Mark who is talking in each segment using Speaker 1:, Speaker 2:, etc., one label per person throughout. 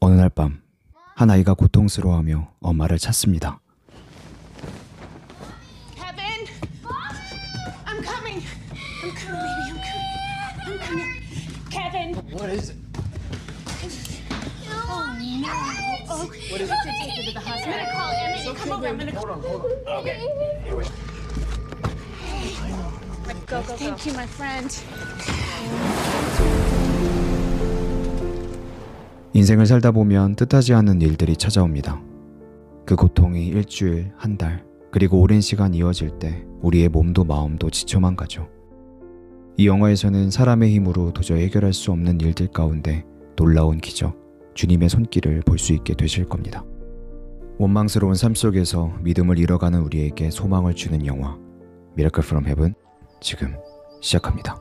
Speaker 1: 어느 날 밤, 한 아이가 고통스러워하며 엄마를 찾습니다.
Speaker 2: Kevin! I'm coming! I'm coming, baby, I'm coming. Kevin!
Speaker 3: What is it?
Speaker 2: Oh, no. Oh,
Speaker 3: What is
Speaker 2: we
Speaker 3: it?
Speaker 2: have to take her to the hospital. I'm gonna call Emily. Come over, I'm gonna call.
Speaker 3: Hold on. Okay. Here we go.
Speaker 2: Go. Thank you, my friend.
Speaker 1: 인생을 살다 보면 뜻하지 않은 일들이 찾아옵니다. 그 고통이 일주일, 한 달, 그리고 오랜 시간 이어질 때 우리의 몸도 마음도 지쳐만 가죠. 이 영화에서는 사람의 힘으로 도저히 해결할 수 없는 일들 가운데 놀라운 기적, 주님의 손길을 볼 수 있게 되실 겁니다. 원망스러운 삶 속에서 믿음을 잃어가는 우리에게 소망을 주는 영화 Miracle from Heaven 지금 시작합니다.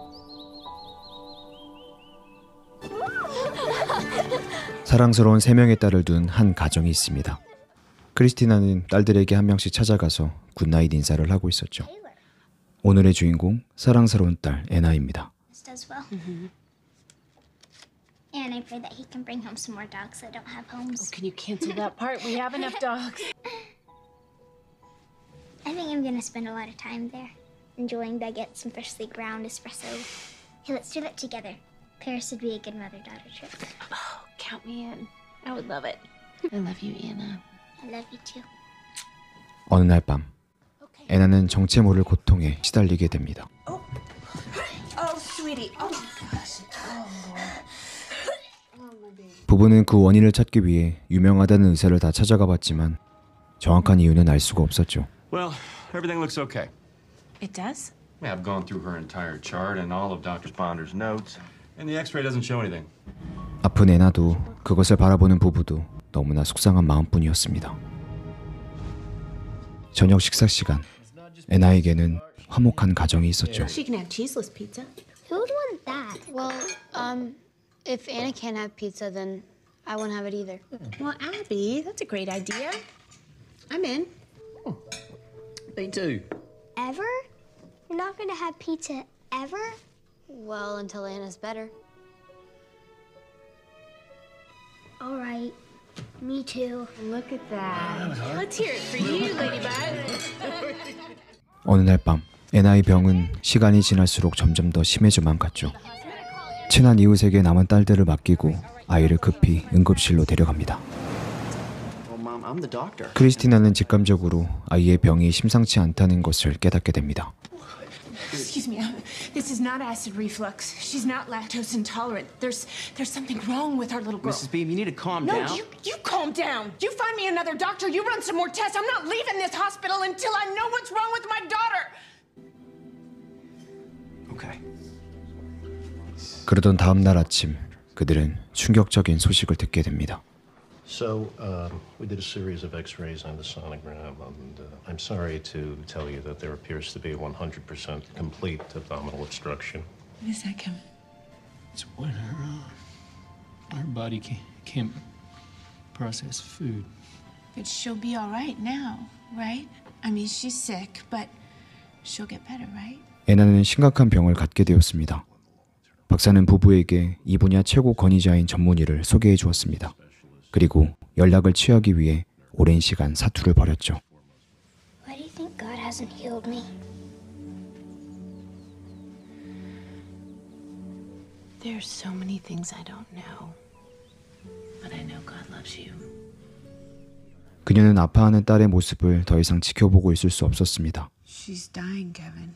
Speaker 1: 사랑스러운 3명의 딸을 둔 한 가정이 있습니다. 크리스티나는 딸들에게 한 명씩 찾아가서 굿나잇 인사를 하고 있었죠. 오늘의 주인공 사랑스러운 딸 애나입니다.
Speaker 4: Does well. And I pray that he can bring home some more dogs that don't have homes.
Speaker 2: Can you cancel that part? We have enough dogs.
Speaker 4: I think I'm gonna spend a lot of time there, enjoying baguettes and freshly ground espresso. Hey, let's do that together. Paris would be a good mother-daughter trip.
Speaker 2: Oh, count me in. I would love it. I love you, Anna.
Speaker 4: I love you too.
Speaker 1: 어느 날 밤, 애나는 정체 모를 고통에 시달리게 됩니다.
Speaker 2: Oh, sweetie. Oh, gosh.
Speaker 1: 부부는 그 원인을 찾기 위해 유명하다는 의사를 다 찾아가 봤지만 정확한 이유는 알 수가 없었죠.
Speaker 5: Well, everything looks okay.
Speaker 2: It does?
Speaker 5: Yeah, I've gone through her entire chart and all of Dr. Sponder's notes, and the X-ray doesn't show anything.
Speaker 1: 아픈 애나도 그것을 바라보는 부부도 너무나 속상한 마음뿐이었습니다. 저녁 식사 시간, 애나에게는 화목한 가정이 있었죠.
Speaker 2: She can have cheeseless pizza.
Speaker 4: Who would want that?
Speaker 6: Well, if Anna can't have pizza, then I won't have it either.
Speaker 2: Well, Abby, that's a great idea. I'm in.
Speaker 3: Me too.
Speaker 4: Ever? You're not gonna have pizza ever?
Speaker 6: Well, until Anna's better.
Speaker 4: All right. Me too.
Speaker 2: Look at that. Let's hear it for you, Ladybug.
Speaker 1: 어느 날 밤, 애나의 병은 시간이 지날수록 점점 더 심해져만 갔죠. 친한 이웃에게 남은 딸들을 맡기고 아이를 급히 응급실로 데려갑니다.
Speaker 3: Well, Mom, I'm the doctor.
Speaker 1: 크리스티나는 직감적으로 아이의 병이 심상치 않다는 것을 깨닫게 됩니다.
Speaker 2: Excuse me. This is not acid reflux. She's not lactose intolerant. There's something wrong with our little girl.
Speaker 3: Mrs. Beam, you need to calm
Speaker 2: No,
Speaker 3: down.
Speaker 2: you calm down. You find me another doctor. You run some more tests. I'm not leaving this hospital until I know what's wrong with my daughter.
Speaker 3: Okay.
Speaker 1: 그러던 다음 날 아침, 그들은 충격적인 소식을 듣게 됩니다.
Speaker 7: So, we did a series of x-rays and a sonogram, and I'm sorry to tell you that there appears to be 100% complete abdominal obstruction.
Speaker 2: What is that, Kim?
Speaker 8: It's when our body can't process food.
Speaker 2: But she'll be all right now, right? I mean, she's sick, but she'll get better, right?
Speaker 1: 애나는 심각한 병을 갖게 되었습니다. 박사는 부부에게 이 분야 최고 권위자인 전문의를 소개해 주었습니다. 그리고 연락을 취하기 위해 오랜 시간 사투를 벌였죠.
Speaker 4: Why do you think God hasn't healed me?
Speaker 2: There's so many things I don't know. But I know God loves you.
Speaker 1: 그녀는 아파하는 딸의 모습을 더 이상 지켜보고 있을 수 없었습니다.
Speaker 2: She's dying, Kevin.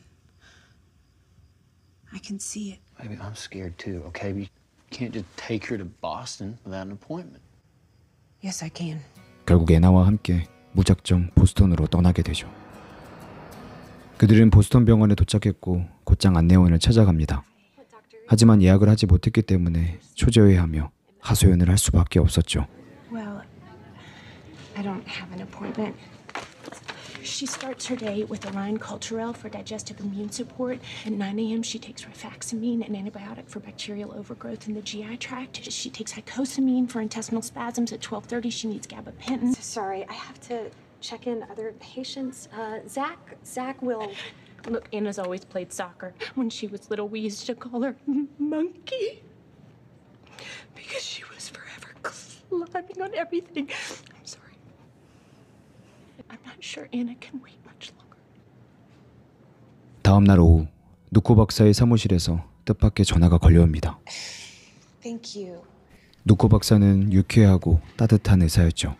Speaker 2: I can see it.
Speaker 3: Baby, I'm scared too, okay? We can't just take her to Boston without an appointment.
Speaker 2: Yes, I can.
Speaker 1: 결국 애나와 함께 무작정 보스턴으로 떠나게 되죠. 그들은 보스턴 병원에 도착했고 곧장 안내원을 찾아갑니다. 하지만 예약을 하지 못했기 때문에 초조해하며 하소연을 할 수밖에 없었죠.
Speaker 2: Well, I don't have an appointment. She starts her day with a line called Turel for digestive immune support. At 9 a.m., she takes rifaximin, an antibiotic for bacterial overgrowth in the GI tract. She takes icosapine for intestinal spasms. At 12:30, she needs gabapentin.
Speaker 9: Sorry, I have to check in other patients. Zach will.
Speaker 2: Look, Anna's always played soccer. When she was little, we used to call her Monkey because she was forever climbing on everything. I'm sorry. I'm not sure Anna can wait much longer.
Speaker 1: 다음 날 오후 누코 박사의 사무실에서 뜻밖의 전화가 걸려옵니다.
Speaker 9: Thank you.
Speaker 1: 누코 박사는 유쾌하고 따뜻한 의사였죠.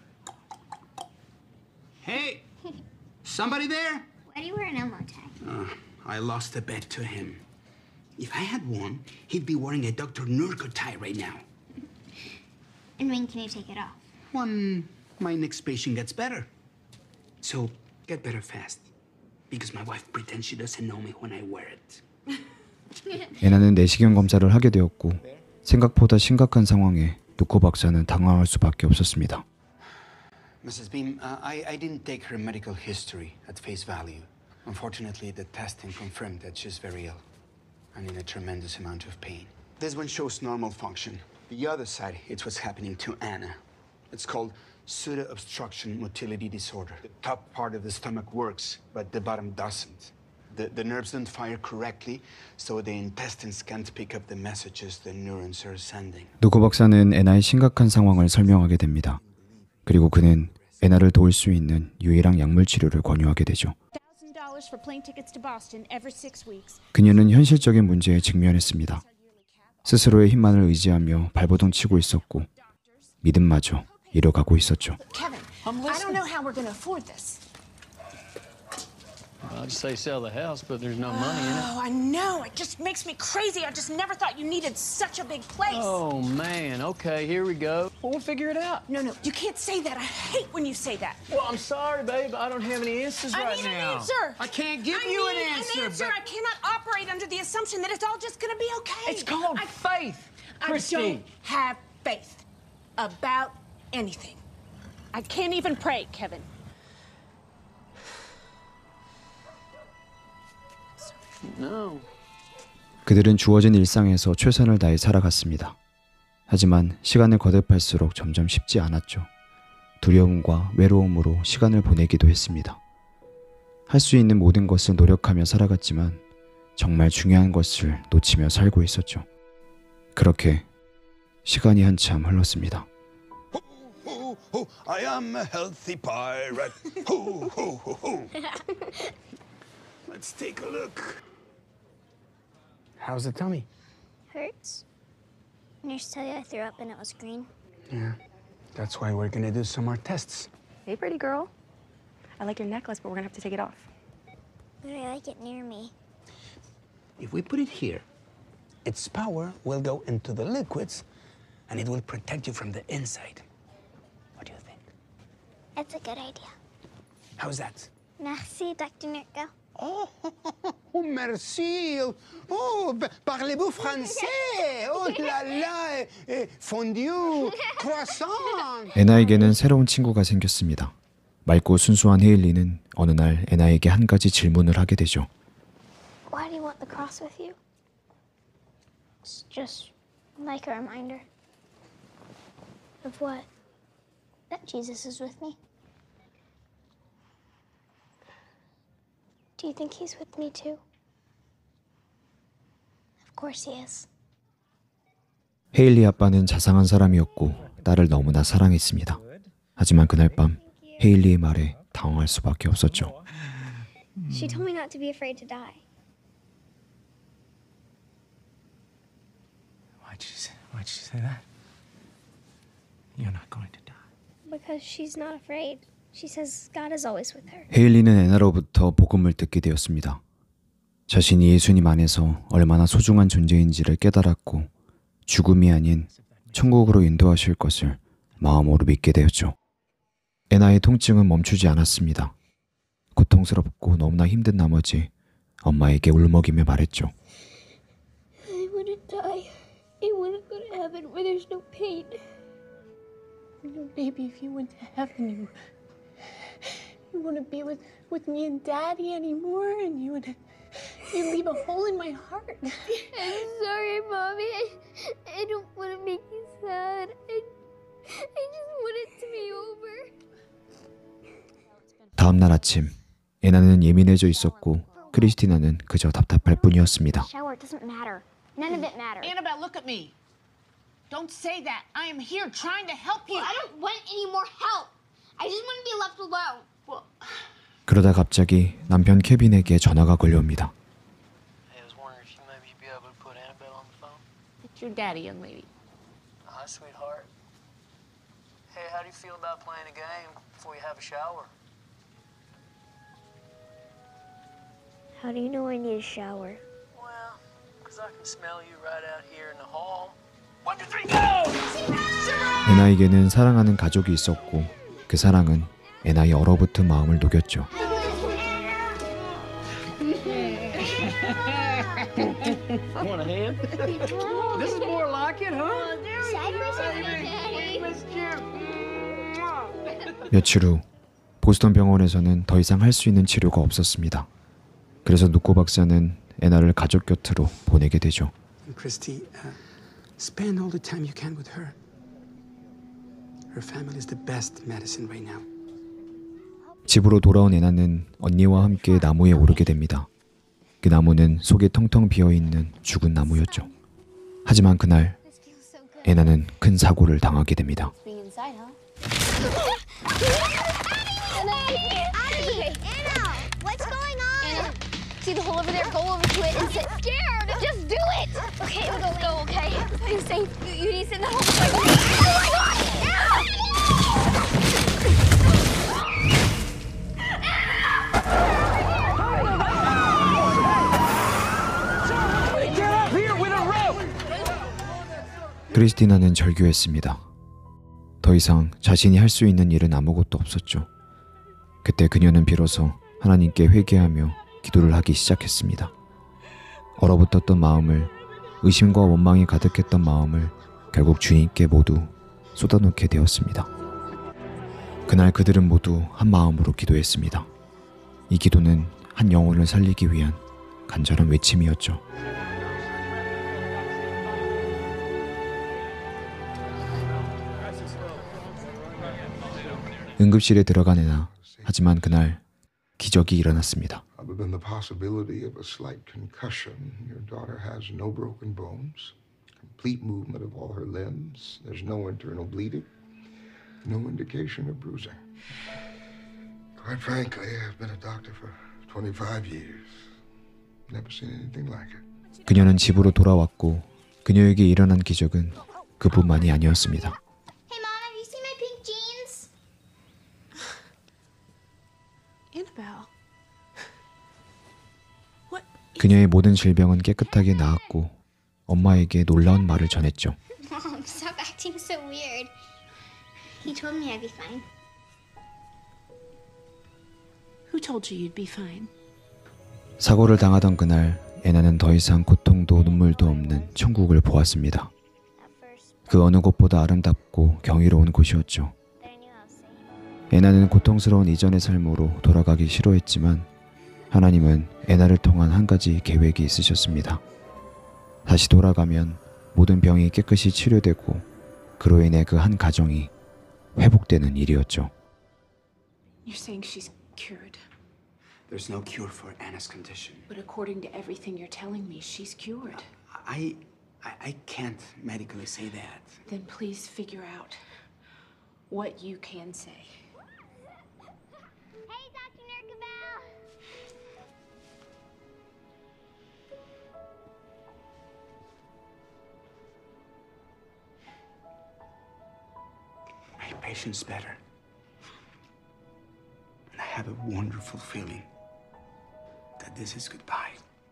Speaker 10: Hey, somebody there?
Speaker 4: Why do you wear an Elmo tag?
Speaker 10: I lost a bet to him. If I had won, he'd be wearing a Dr. Nurko tie right now.
Speaker 4: And when can you take it off?
Speaker 10: When my next patient gets better. So get better fast. Because my wife pretends she doesn't know me when I wear it.
Speaker 1: 애나는 내시경 검사를 하게 되었고 생각보다 심각한 상황에 누코 박사는 당황할 수밖에 없었습니다.
Speaker 10: Mrs. Beam, I didn't take her medical history at face value. Unfortunately, the testing confirmed that she's very ill and in a tremendous amount of pain. This one shows normal function. The other side, it's what's happening to Anna. It's called pseudo-obstruction motility disorder. The top part of the stomach works, but the bottom doesn't. The nerves don't fire correctly, so the intestines can't pick up the messages the neurons are sending.
Speaker 1: 누코 박사는 애나의 심각한 상황을 설명하게 됩니다. 그리고 그는 애나를 도울 수 있는 유일한 약물 치료를 권유하게 되죠.
Speaker 2: $1,000 for plane tickets to Boston every 6 weeks.
Speaker 1: 그녀는 현실적인 문제에 직면했습니다. 스스로의 힘만을 의지하며 발버둥 치고 있었고 믿음마저 잃어가고 있었죠.
Speaker 2: Kevin, I don't know how we're going to afford this.
Speaker 3: I'd say sell the house, but there's no money in it.
Speaker 2: Oh, I know. It just makes me crazy. I just never thought you needed such a big place.
Speaker 3: Oh, man. Okay, here we go. Well, we'll figure it out.
Speaker 2: No, you can't say that. I hate when you say that.
Speaker 3: Well, I'm sorry, babe. I don't have any answers right
Speaker 2: need
Speaker 3: now.
Speaker 2: an answer.
Speaker 10: I can't give
Speaker 2: I
Speaker 10: you
Speaker 2: need
Speaker 10: an answer.
Speaker 2: I cannot operate under the assumption that it's all just going to be okay.
Speaker 3: It's called faith,
Speaker 2: I
Speaker 3: Christine.
Speaker 2: don't have faith about anything. I can't even pray, Kevin.
Speaker 3: No.
Speaker 1: 그들은 주어진 일상에서 최선을 다해 살아갔습니다. 하지만 시간을 거듭할수록 점점 쉽지 않았죠. 두려움과 외로움으로 시간을 보내기도 했습니다. 할 수 있는 모든 것을 노력하며 살아갔지만 정말 중요한 것을 놓치며 살고 있었죠. 그렇게 시간이 한참 흘렀습니다.
Speaker 10: I am a healthy pirate. Let's take a look. How's the tummy?
Speaker 4: Hurts? Nurse tell you I threw up and it was green.
Speaker 10: Yeah, that's why we're gonna do some more tests.
Speaker 9: Hey, pretty girl. I like your necklace, but we're gonna have to take it off.
Speaker 4: But I like it near me.
Speaker 10: If we put it here, its power will go into the liquids and it will protect you from the inside. What do you think?
Speaker 4: That's a good idea.
Speaker 10: How's that?
Speaker 4: Merci, Dr. Nurko.
Speaker 10: Oh, merci. Oh, parlez-vous français? Oh là là, fondue, croissant.
Speaker 1: 애나에게는 새로운 친구가 생겼습니다. 맑고 순수한 헤일리는 어느 날 애나에게 한 가지 질문을 하게 되죠.
Speaker 4: Why do you want the cross with you? It's just like a reminder. Of what? That Jesus is with me. Do you think he's with me too? Of course he is.
Speaker 1: 헤일리 아빠는 자상한 사람이었고 딸을 너무나 사랑했습니다. 하지만 그날 밤 헤일리의 말에 당황할 수밖에 없었죠.
Speaker 4: She told me not to be afraid to die.
Speaker 8: Why'd you say that? You're not going to die.
Speaker 4: Because she's not afraid. She says God is always with her.
Speaker 1: 헤일리는 애나로부터 복음을 듣게 되었습니다. 자신이 예수님 안에서 얼마나 소중한 존재인지를 깨달았고 죽음이 아닌 천국으로 인도하실 것을 마음으로 믿게 되었죠. 애나의 통증은 멈추지 않았습니다. 고통스럽고 너무나 힘든 나머지 엄마에게 울먹이며 말했죠.
Speaker 4: I want to die. I want to go to heaven where there's no pain.
Speaker 2: No, baby, if you went to heaven, you wouldn't be with me and Daddy anymore, and you'd leave a hole in my heart.
Speaker 4: I'm sorry, Mommy. I don't want to make you sad. I just want it to be over.
Speaker 1: 다음 날 아침 애나는 예민해져 있었고 크리스티나는 그저 답답할 뿐이었습니다.
Speaker 4: Shower doesn't matter. None of it matters.
Speaker 2: Annabelle, look at me. Don't say that. I am here trying to help you.
Speaker 4: I don't want any more help. I just want to be left alone.
Speaker 2: Well,
Speaker 1: 그러다 갑자기 남편 케빈에게 전화가 걸려옵니다.
Speaker 11: Hey, I was wondering if you maybe be able to put Annabelle on the phone.
Speaker 2: it's your daddy, young lady.
Speaker 11: Hi, sweetheart. Hey, how do you feel about playing a game before you have a shower?
Speaker 4: How do you know I need a shower?
Speaker 11: Well, because I can smell you right out here in the hall. 1, 2, 3, go!
Speaker 1: 애나에게는 사랑하는 가족이 있었고 그 사랑은 애나의 얼어붙은 마음을 녹였죠.
Speaker 3: Want a hand? This is more like it, huh?
Speaker 1: 며칠 후 보스턴 병원에서는 더 이상 할 수 있는 치료가 없었습니다. 그래서 누코 박사는 애나를 가족 곁으로 보내게 되죠.
Speaker 10: Christy, spend all the time you can with her. Her family is the best medicine right now.
Speaker 1: 집으로 돌아온 애나는 언니와 함께 나무에 오르게 됩니다. 그 나무는 속이 텅텅 비어있는 죽은 나무였죠. 하지만 그날 애나는 큰 사고를 당하게 됩니다.
Speaker 6: Being inside, huh?
Speaker 4: Anna, what's going on? Anna, see the hole over there? Go over to it and sit. I'm scared. Just do it. Okay, let's go. Okay, you're safe. You need to sit in the hole. Oh my God!
Speaker 1: 크리스티나는 절규했습니다. 더 이상 자신이 할 수 있는 일은 아무것도 없었죠. 그때 그녀는 비로소 하나님께 회개하며 기도를 하기 시작했습니다. 얼어붙었던 마음을, 의심과 원망이 가득했던 마음을 결국 주님께 모두 쏟아놓게 되었습니다. 그날 그들은 모두 한 마음으로 기도했습니다. 이 기도는 한 영혼을 살리기 위한 간절한 외침이었죠. 응급실에 들어간 애나. 하지만 그날 기적이 일어났습니다.
Speaker 12: Other than the possibility of a slight concussion, your daughter has no broken bones, complete movement of all her limbs. There's no internal bleeding, no indication of bruising. Quite frankly, I've been a doctor for 25 years. Never seen anything like it.
Speaker 1: 그녀는 집으로 돌아왔고 그녀에게 일어난 기적은 그뿐만이 아니었습니다.
Speaker 4: Hey, Mom, have you seen my pink jeans?
Speaker 2: Annabelle. What?
Speaker 1: 그녀의 모든 질병은 깨끗하게 나았고 엄마에게 놀라운 말을 전했죠.
Speaker 4: Mom, stop acting so weird. He told me I'd be fine.
Speaker 2: Who told you you'd be fine?
Speaker 1: 사고를 당하던 그날 애나는 더 이상 고통도 눈물도 없는 천국을 보았습니다. 그 어느 곳보다 아름답고 경이로운 곳이었죠. 애나는 고통스러운 이전의 삶으로 돌아가기 싫어했지만 하나님은 애나를 통한 한 가지 계획이 있으셨습니다. 다시 돌아가면 모든 병이 깨끗이 치료되고 그로 인해 그 한 가정이 회복되는 일이었죠.
Speaker 2: You're saying she's cured.
Speaker 10: There's no cure for Anna's condition.
Speaker 2: But according to everything you're telling me, she's cured.
Speaker 10: I can't medically say that.
Speaker 2: Then please figure out what you can say.
Speaker 4: Hey, Dr. Nurkabel.
Speaker 10: My patient's better. And I have a wonderful feeling that this is goodbye.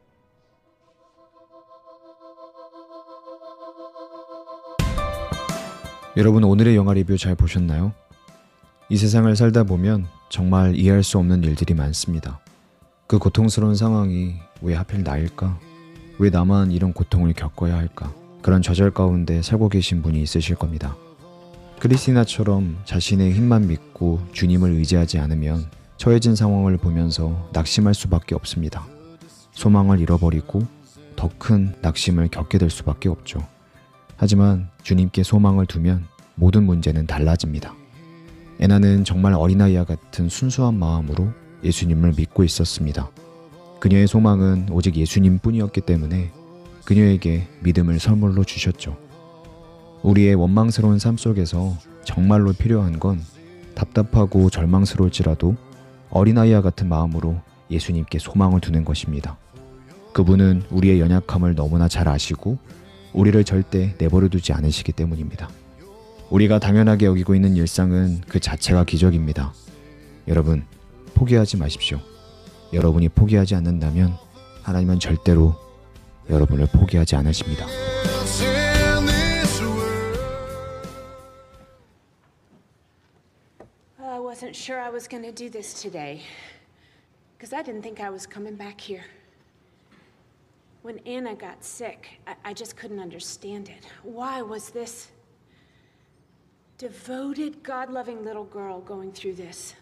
Speaker 1: 여러분 오늘의 영화 리뷰 잘 보셨나요? 이 세상을 살다 보면 정말 이해할 수 없는 일들이 많습니다. 그 고통스러운 상황이 왜 하필 나일까? 왜 나만 이런 고통을 겪어야 할까? 그런 좌절 가운데 살고 계신 분이 있으실 겁니다. 크리스티나처럼 자신의 힘만 믿고 주님을 의지하지 않으면 처해진 상황을 보면서 낙심할 수밖에 없습니다. 소망을 잃어버리고 더 큰 낙심을 겪게 될 수밖에 없죠. 하지만 주님께 소망을 두면 모든 문제는 달라집니다. 애나는 정말 어린아이와 같은 순수한 마음으로 예수님을 믿고 있었습니다. 그녀의 소망은 오직 예수님 뿐이었기 때문에 그녀에게 믿음을 선물로 주셨죠. 우리의 원망스러운 삶 속에서 정말로 필요한 건 답답하고 절망스러울지라도 어린아이와 같은 마음으로 예수님께 소망을 두는 것입니다. 그분은 우리의 연약함을 너무나 잘 아시고 우리를 절대 내버려 두지 않으시기 때문입니다. 우리가 당연하게 여기고 있는 일상은 그 자체가 기적입니다. 여러분, 포기하지 마십시오. 여러분이 포기하지 않는다면 하나님은 절대로 여러분을 포기하지 않으십니다.
Speaker 2: Well, I wasn't sure I was going to do this today, because I didn't think I was coming back here. When Anna got sick, I just couldn't understand it. Why was this devoted, God-loving little girl going through this?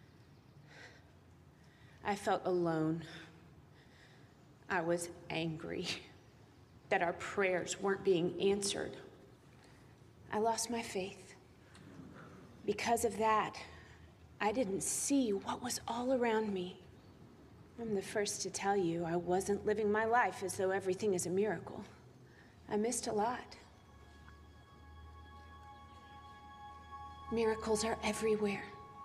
Speaker 2: I felt alone. I was angry that our prayers weren't being answered. I lost my faith. Because of that, I didn't see what was all around me. I'm the first to tell you I wasn't living my life as though everything is a miracle. I missed a lot. Miracles are everywhere.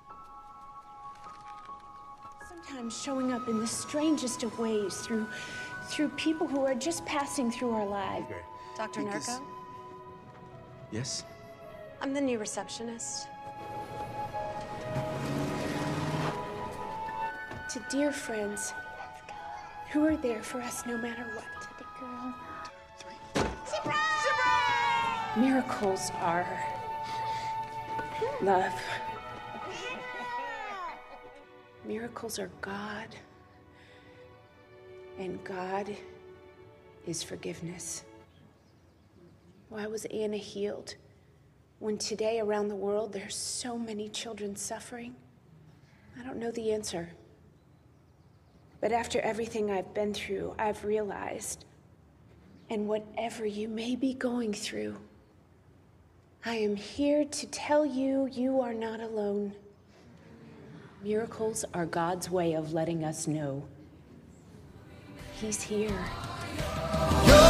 Speaker 2: Sometimes showing up in the strangest of ways through people who are just passing through our lives.
Speaker 9: Dr. Narco?
Speaker 8: Yes?
Speaker 9: I'm the new receptionist.
Speaker 2: To dear friends who are there for us no matter what. Miracles are love. Miracles are God, and God is forgiveness. Why was Anna healed when today around the world there's so many children suffering? I don't know the answer. But after everything I've been through, I've realized, and whatever you may be going through, I am here to tell you, you are not alone. Miracles are God's way of letting us know He's here.